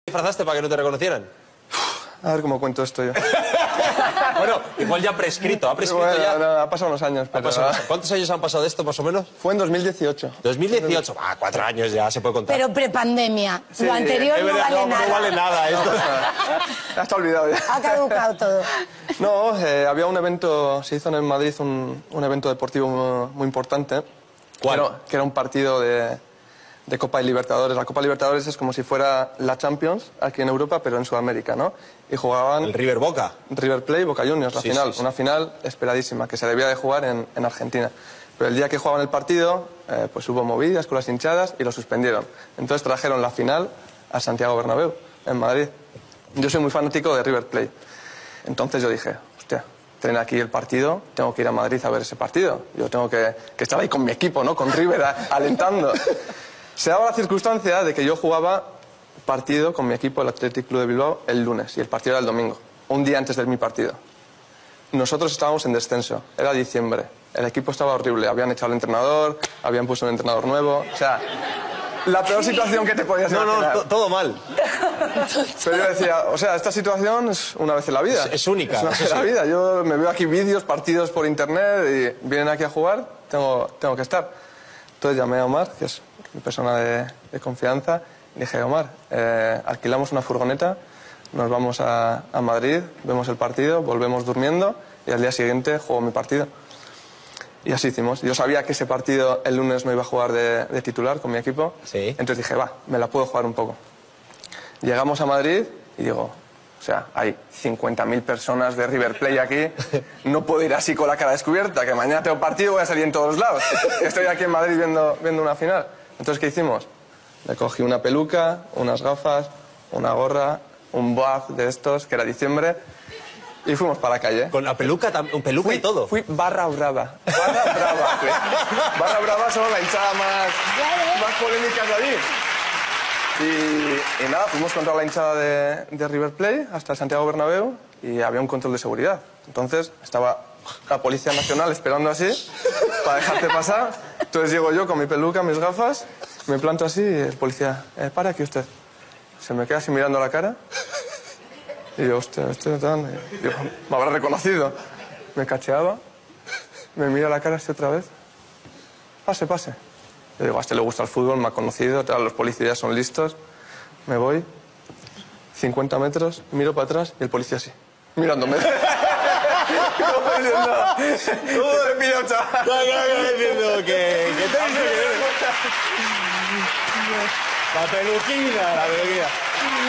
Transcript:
disfrazaste para que no te reconocieran? A ver cómo cuento esto yo. Bueno, igual ya prescrito. ¿Ha prescrito Bueno, ya? no, ha pasado unos años, pero... ¿Cuántos años han pasado de esto, más o menos? Fue en 2018. 2018. 4 años ya se puede contar. Pero prepandemia. Sí, lo anterior es no verdad, vale nada. No vale nada esto. Ya está olvidado ya. Ha caducado todo. No, había un evento, se hizo en Madrid un evento deportivo muy importante. ¿Cuál? Que era un partido de Copa de Libertadores. La Copa de Libertadores es como si fuera la Champions aquí en Europa, pero en Sudamérica, ¿no? Y jugaban... El River Boca. River Plate, Boca Juniors, la Sí, final. sí, sí. Una final esperadísima, que se debía de jugar en Argentina. Pero el día que jugaban el partido, pues hubo movidas con las hinchadas y lo suspendieron. Entonces trajeron la final a Santiago Bernabéu, en Madrid. Yo soy muy fanático de River Plate. Entonces yo dije, hostia, tienen aquí el partido, tengo que ir a Madrid a ver ese partido. Yo tengo que estar ahí con mi equipo, ¿no? Con River alentando. Se daba la circunstancia de que yo jugaba partido con mi equipo, el Athletic Club de Bilbao, el lunes y el partido era el domingo, un día antes de mi partido. Nosotros estábamos en descenso, era diciembre, el equipo estaba horrible, habían echado al entrenador, habían puesto un entrenador nuevo, o sea, la peor situación que te podías imaginar. No, todo mal. Pero yo decía, o sea, esta situación es una vez en la vida. Es única. Es una vez en la vida. Yo me veo aquí vídeos, partidos por internet y vienen aquí a jugar, tengo que estar. Entonces llamé a Omar, que es mi persona de confianza, y dije, Omar, alquilamos una furgoneta, nos vamos a Madrid, vemos el partido, volvemos durmiendo y al día siguiente juego mi partido. Y así hicimos. Yo sabía que ese partido el lunes no iba a jugar de titular con mi equipo, Sí. entonces dije, va, me la puedo jugar un poco. Llegamos a Madrid y digo, o sea, hay 50.000 personas de River Plate aquí, no puedo ir así con la cara descubierta, que mañana tengo partido y voy a salir en todos lados. Estoy aquí en Madrid viendo una final. Entonces, ¿qué hicimos? Le cogí una peluca, unas gafas, una gorra, un buff de estos, que era diciembre, y fuimos para la calle. Con la peluca, peluca y todo. Fui barra brava. Barra brava. Fui. Barra brava son la hinchada más polémica de allí. Y nada, fuimos contra la hinchada de River Plate hasta el Santiago Bernabéu y había un control de seguridad. Entonces estaba la Policía Nacional esperando así para dejarte pasar. Entonces llego yo con mi peluca, mis gafas, me planto así y el policía, para aquí usted. Se me queda así mirando la cara y yo, hostia, digo, me habrá reconocido. Me cacheaba, me mira la cara así otra vez. Pase, pase. Yo digo, a este le gusta el fútbol, me ha conocido, los policías son listos. Me voy, 50 metros, miro para atrás y el policía así, mirándome. Como diciendo, ¿cómo te pillo, chaval? La peluquina.